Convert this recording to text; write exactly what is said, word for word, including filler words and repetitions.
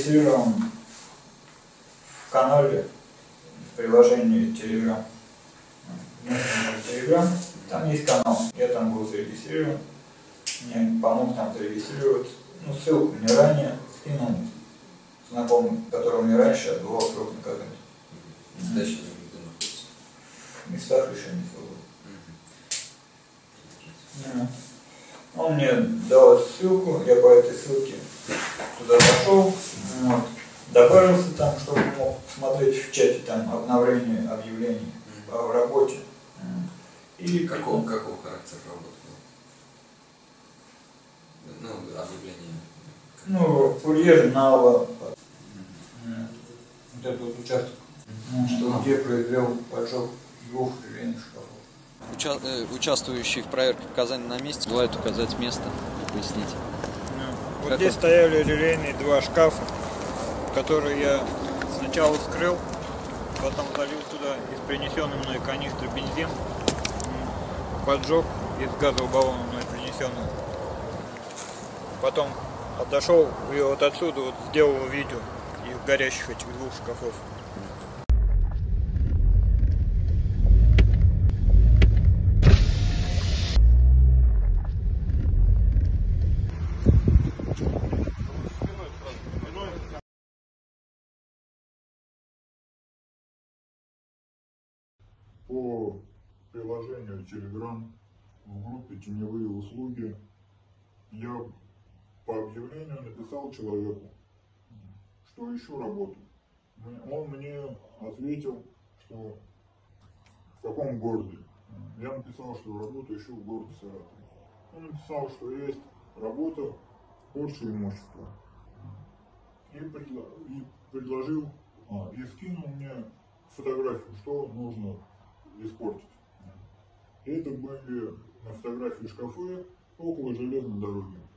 зарегистрирован в канале, в приложении Telegram. Telegram, там есть канал, я там был зарегистрирован, мне помог там зарегистрироваться. Ну, ссылку мне ранее скинул знакомый, которого мне раньше отбывал срок наказания. Места еще где находится? В местах лишения свободы. Mm-hmm. Он мне дал эту ссылку, я по этой ссылке туда зашел, вот, добавился там, чтобы мог смотреть в чате там обновление объявлений mm-hmm. о работе. И какого, какого характера работы было? Ну, объявление. Ну, курьер на mm-hmm. вот этот вот участок, mm-hmm. что где произвел поджог двух релейных шкафов. Уча э, участвующие в проверке показаний на месте желают указать место и пояснить. Yeah. Вот как здесь это? стояли релейные два шкафа, которые я сначала вскрыл, потом залил туда из принесенной мной канистры бензин, поджег из газового баллона мной принесенного. Потом отошел и вот отсюда вот сделал видео из горящих этих двух шкафов. По приложению Telegram в группе «Теневые услуги» я по объявлению написал человеку, что ищу работу. Он мне ответил, что в каком городе. Я написал, что работу ищу в городе Саратов. Он написал, что есть работа Порше имущества. И, предло... и предложил, а, и скинул мне фотографию, что нужно испортить. И это были на фотографии шкафы около железной дороги.